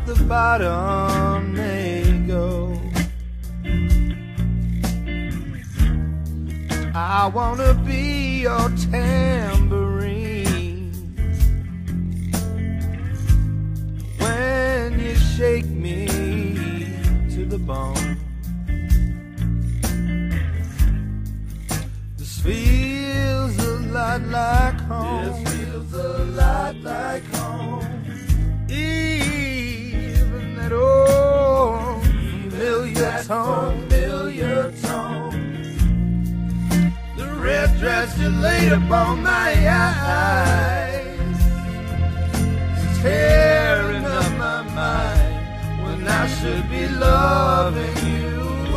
the bottom they go. I wanna be your tambourine when you shake me to the bone. This feels a lot like home. This feels a lot like home. Even that old familiar tone. The red dress you laid upon my eyes, tearing up my mind when I should be loving you.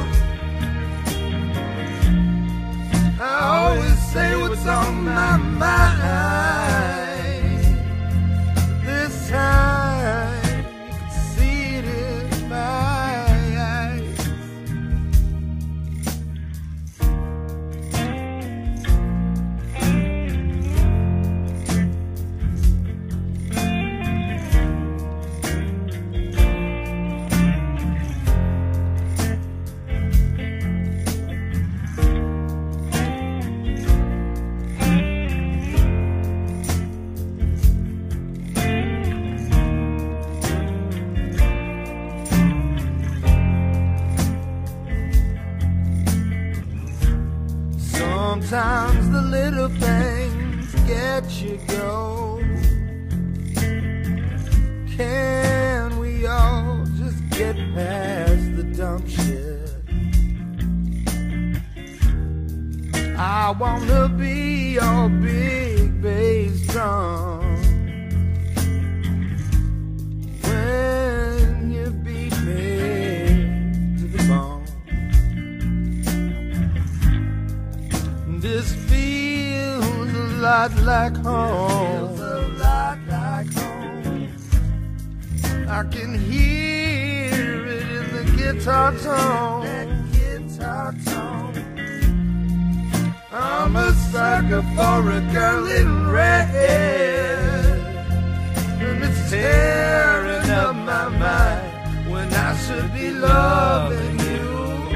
I always say what's on my mind. This time you can see it in my eyes. Sometimes the little things get you go. Can we all just get past the dumb shit? I wanna be your big bass drum when you beat me to the bone. This feels a lot like home. I can hear it in the guitar tone. I'm a sucker for a girl in red, and it's tearing up my mind when I should be loving you.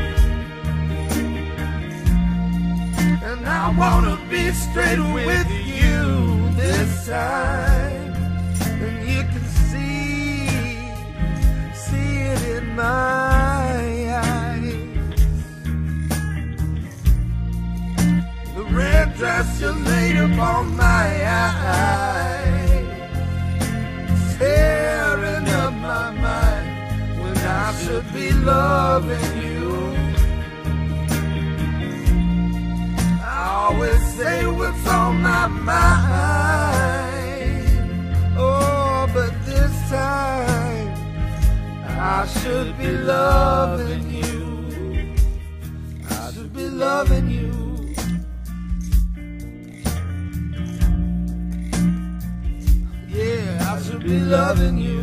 And I wanna be straight with you this time. And you can see it in my eyes. The red dress you laid upon my eyes, tearing up my mind when I should be loving you. Always say what's on my mind. Oh, but this time I should be loving you. I should be loving you. Yeah, I should be loving you.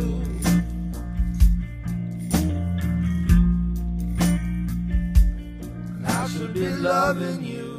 I should be loving you.